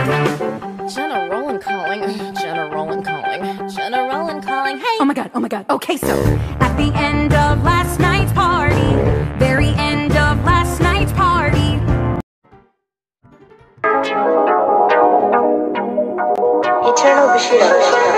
Jenna Roland calling. Jenna Roland calling. Jenna Roland calling. Hey! Oh my god, oh my god. Okay, so at the end of last night's party, very end of last night's party. Eternal Bushido.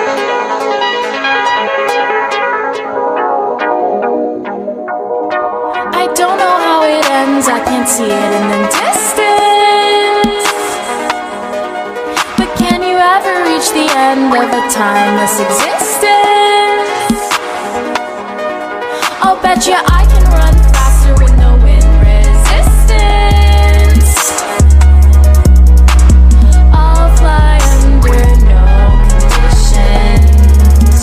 I don't know how it ends, I can't see it in the distance. But can you ever reach the end of a timeless existence? I'll bet you I can run faster with no wind resistance. I'll fly under no conditions.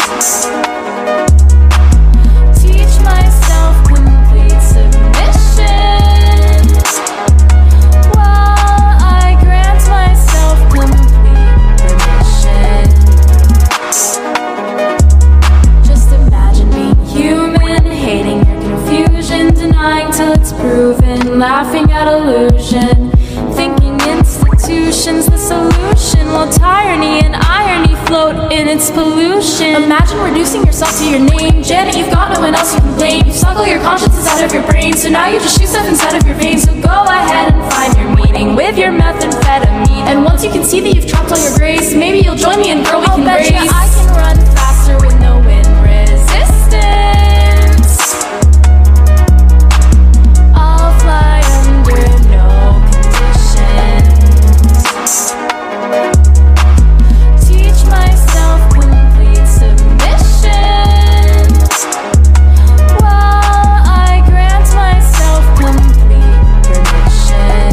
Teach myself complete submission, while I grant myself complete permission. Just imagine being human, hating your confusion, denying till it's proven, laughing at illusion, thinking institutions the solution, while tyranny and irony float in its pollution. Imagine reducing yourself to your name. Janet, you've got no one else you can blame. You suck all your consciences out of your brain, so now you just shoot stuff inside of your veins. So go ahead and find your meaning with your methamphetamine. And once you can see that you've trapped all your grace, maybe you'll join me and girl, we can race. I'll bet you I can run faster with no wind resistance. I'll fly under no conditions. Teach myself complete submission, while I grant myself complete permission.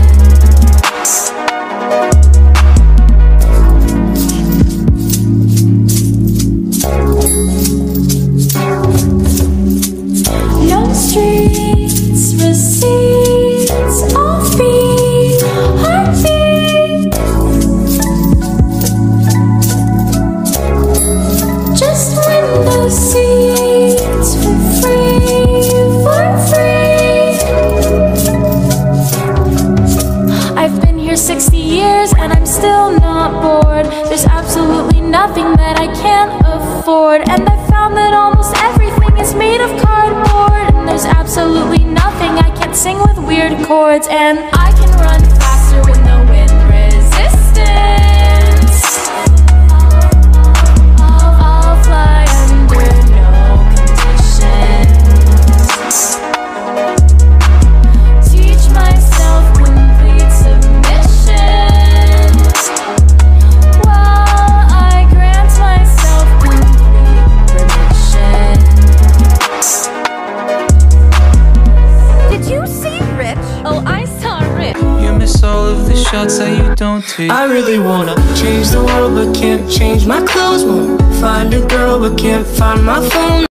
No streets, receipts, offbeat, heartbeat. Just window seats for free, for free. I've been here 60 years and I'm still not bored. There's absolutely nothing that I can't afford, and I found that almost everything is made of cardboard. And there's absolutely nothing I can't sing with weird chords, and I can run faster with no wind resistance. I'll fly under no conditions. Teach myself complete submission, while I grant myself complete permission. Did you see Rich? Oh, I saw Rich. You miss all of the shots that you don't take. I really wanna change the world but can't change my clothes. Wanna find a girl but can't find my phone.